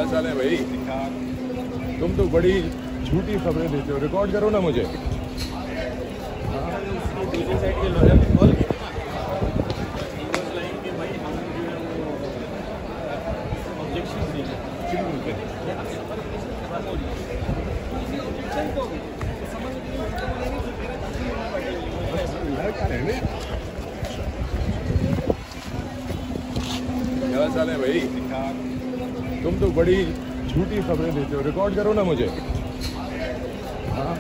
क्या चाल है भाई? तुम तो बड़ी झूठी खबरें देते हो। रिकॉर्ड करो ना मुझे। दूसरी साइड के लॉयर ने कॉल किया क्या चाल है भाई? तुम तो बड़ी झूठी खबरें देते हो। रिकॉर्ड करो ना मुझे। हाँ,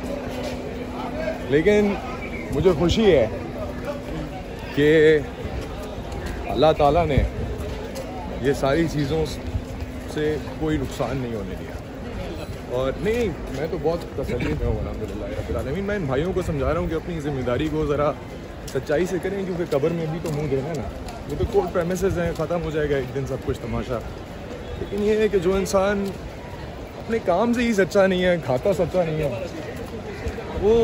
लेकिन मुझे खुशी है कि अल्लाह ताला ने ये सारी चीज़ों से कोई नुकसान नहीं होने दिया। और नहीं, मैं तो बहुत तसल्ली में हूँ अल्हम्दुलिल्लाह रब्बिल आलमीन। मैं इन भाइयों को समझा रहा हूँ कि अपनी ज़िम्मेदारी को ज़रा सच्चाई से करें, क्योंकि कब्र में भी तो मुंह देना है ना। ये तो कोर्ट प्रेमिसेस हैं, ख़त्म हो जाएगा एक दिन सब कुछ तमाशा। लेकिन ये है कि जो इंसान अपने काम से ही सच्चा नहीं है, खाता सच्चा नहीं है, वो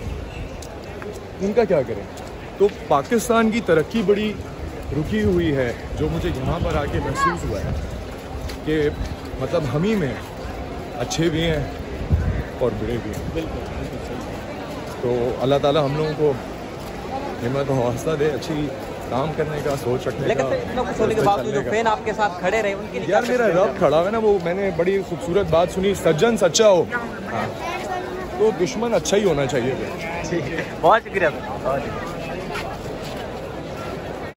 उनका क्या करें। तो पाकिस्तान की तरक्की बड़ी रुकी हुई है, जो मुझे यहाँ पर आके महसूस हुआ है कि मतलब हम ही में अच्छे भी हैं और बुरे भी हैं। तो अल्लाह ताला हम लोगों को हिम्मत और हौसला दे, अच्छी काम करने का, सोच रखने का। लेकिन इतना कुछ होने के बावजूद जो फैन आपके साथ खड़े रहे उनके लिए यार, मेरा रब खड़ा है ना, वो मैंने बड़ी खूबसूरत बात सुनी, सज्जन सच्चा हो। हाँ, तो दुश्मन अच्छा ही होना चाहिए। बहुत शुक्रिया।